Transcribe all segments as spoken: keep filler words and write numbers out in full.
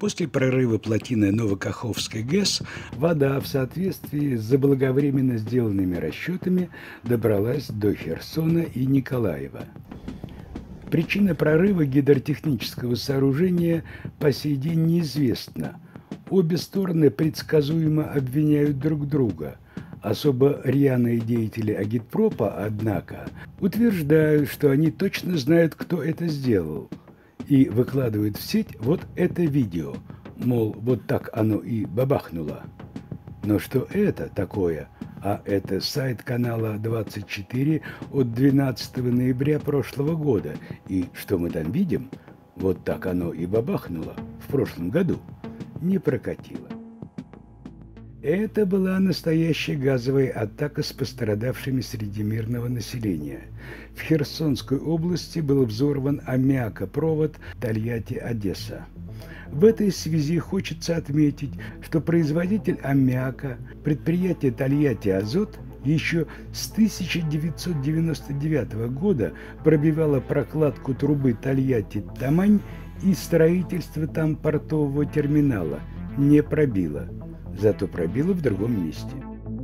После прорыва плотины Новокаховской ГЭС вода в соответствии с заблаговременно сделанными расчетами добралась до Херсона и Николаева. Причина прорыва гидротехнического сооружения по сей день неизвестна. Обе стороны предсказуемо обвиняют друг друга. Особо рьяные деятели агитпропа, однако, утверждают, что они точно знают, кто это сделал, и выкладывают в сеть вот это видео, мол, вот так оно и бабахнуло. Но что это такое? А это сайт канала двадцать четыре от двенадцатого ноября прошлого года. И что мы там видим? Вот так оно и бабахнуло в прошлом году. Не прокатило. Это была настоящая газовая атака с пострадавшими среди мирного населения. В Херсонской области был взорван аммиакопровод Тольятти-Одесса. В этой связи хочется отметить, что производитель аммиака, предприятие Тольятти-Азот, еще с тысяча девятьсот девяносто девятого года пробивало прокладку трубы Тольятти-Тамань, и строительство там портового терминала не пробило. Зато пробило в другом месте.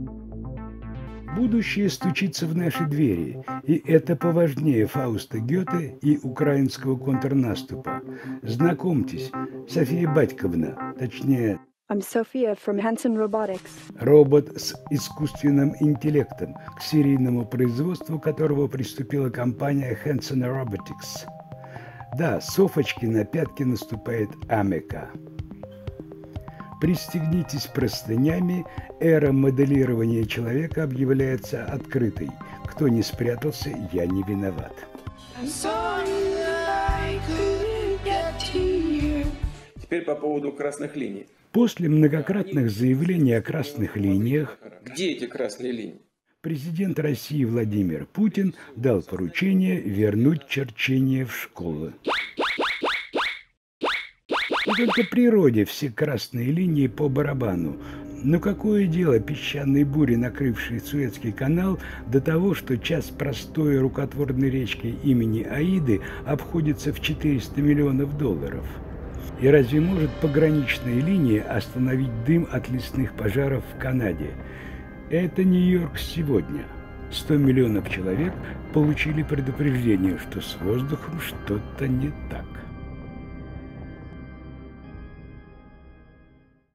Будущее стучится в наши двери, и это поважнее Фауста Гёте и украинского контрнаступа. Знакомьтесь, София Батьковна, точнее, I'm Sophia from Hanson Robotics. Робот с искусственным интеллектом, к серийному производству которого приступила компания Hanson Robotics. Да, Софочке на пятки наступает Амека. Пристегнитесь простынями, эра моделирования человека объявляется открытой. Кто не спрятался, я не виноват. Теперь по поводу красных линий. После многократных заявлений о красных линиях, где эти красные линии? Президент России Владимир Путин дал поручение вернуть черчение в школы. И только природе все красные линии по барабану. Но какое дело песчаной бури, накрывшей Суэцкий канал, до того, что час простой рукотворной речки имени Аиды обходится в четыреста миллионов долларов? И разве может пограничная линия остановить дым от лесных пожаров в Канаде? Это Нью-Йорк сегодня. сто миллионов человек получили предупреждение, что с воздухом что-то не так.